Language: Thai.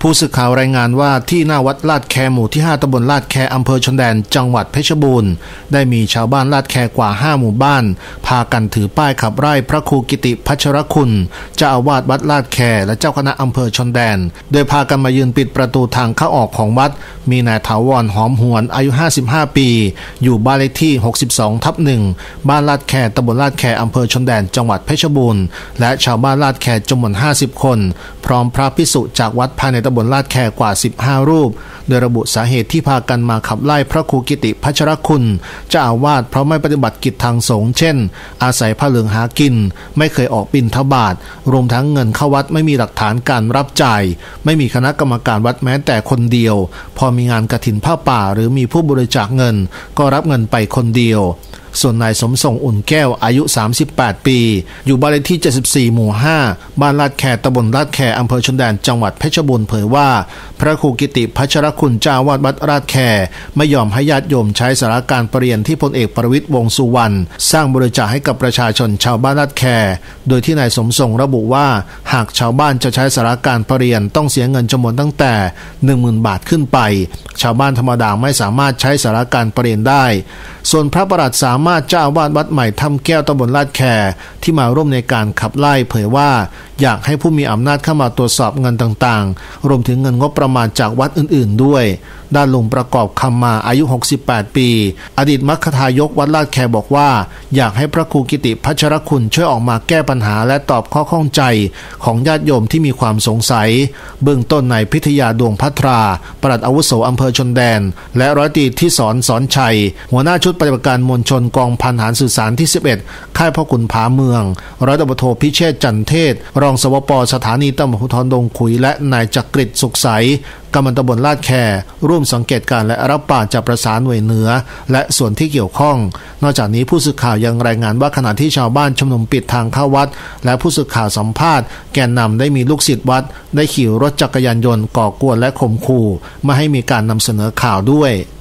ผู้สื่อข่าวรายงานว่าที่หน้าวัดลาดแคหมู่ที่5ตำบลลาดแคอำเภอชนแดนจังหวัดเพชรบูรณ์ได้มีชาวบ้านลาดแคกว่า5หมู่บ้านพากันถือป้ายขับไล่พระครูกิติพัชรคุณเจ้าอาวาสวัดลาดแคและเจ้าคณะอำเภอชนแดนโดยพากันมายืนปิดประตูทางเข้าออกของวัดมีนายถาวรหอมหวนอายุ55ปีอยู่บ้านเลขที่62/1บ้านลาดแคตำบลลาดแคอำเภอชนแดนจังหวัดเพชรบูรณ์และชาวบ้านลาดแคจำนวน50คนพร้อมพระภิกษุจากวัดภายในตำบลลาดแคกว่า15รูปโดยระบุสาเหตุที่พากันมาขับไล่พระครูกิติพัชรคุณเจ้าอาวาสเพราะไม่ปฏิบัติกิจทางสงฆ์เช่นอาศัยผ้าเหลืองหากินไม่เคยออกบิณฑบาตรวมทั้งเงินเข้าวัดไม่มีหลักฐานการรับจ่ายไม่มีคณะกรรมการวัดแม้แต่คนเดียวพอมีงานกฐินผ้าป่าหรือมีผู้บริจาคเงินก็รับเงินไปคนเดียวส่วนนายสมทรงอุ่นแก้วอายุ38ปีอยู่บ้านเลขที่74หมู่5บ้านลาดแคตำบลลาดแคอำเภอชนแดนจังหวัดเพชรบูรณ์เผยว่าพระครูกิติพัชรคุณเจ้าอาวาสวัดลาดแคไม่ยอมให้ญาติโยมใช้สาราการประเรียนที่พลเอกประวิตรวงษ์สุวรรณสร้างบริจาคให้กับประชาชนชาวบ้านลาดแคโดยที่นายสมทรงระบุว่าหากชาวบ้านจะใช้สาราการประเรียนต้องเสียเงินจำนวนตั้งแต่ 10,000 บาทขึ้นไปชาวบ้านธรรมดาไม่สามารถใช้สาราการประเรียนได้ส่วนพระประหลัดสามารถเจ้าอาวาสวัดใหม่ถ้ำแก้วตำบลลาดแคที่มาร่วมในการขับไล่เผยว่าอยากให้ผู้มีอำนาจเข้ามาตรวจสอบเงินต่างๆรวมถึงเงินงบประมาณจากวัดอื่นๆด้วยด้านลุงประกอบคำมาอายุ68ปีอดีตมัคคทายกวัดลาดแคบอกว่าอยากให้พระครูกิติพัชรคุณช่วยออกมาแก้ปัญหาและตอบข้อข้องใจของญาติโยมที่มีความสงสัยเบื้องต้นนายพิทยาดวงพัทราปลัดอาวุโสอำเภอชนแดนและร้อยตรีที่สอนชัยหัวหน้าชุดปฏิบัติการมวลชนกองพันทหารสื่อสารที่11ค่ายพ่อขุนผาเมืองร้อยตำรวจโทพิเชษฐ์จันเทศรองสวป.สถานีตำรวจภูธรดงขุยและนายจักริดสุขใสกำนันตำบลลาดแคร่วมสังเกตการและรับปากจะประสานหน่วยเหนือและส่วนที่เกี่ยวข้องนอกจากนี้ผู้สื่อข่าวยังรายงานว่าขณะที่ชาวบ้านชุมนุมปิดทางเข้าวัดและผู้สื่อข่าวสัมภาษณ์แกนนำได้มีลูกศิษย์วัดได้ขี่รถจักรยานยนต์ก่อกวนและข่มขู่ไม่ให้มีการนำเสนอข่าวด้วย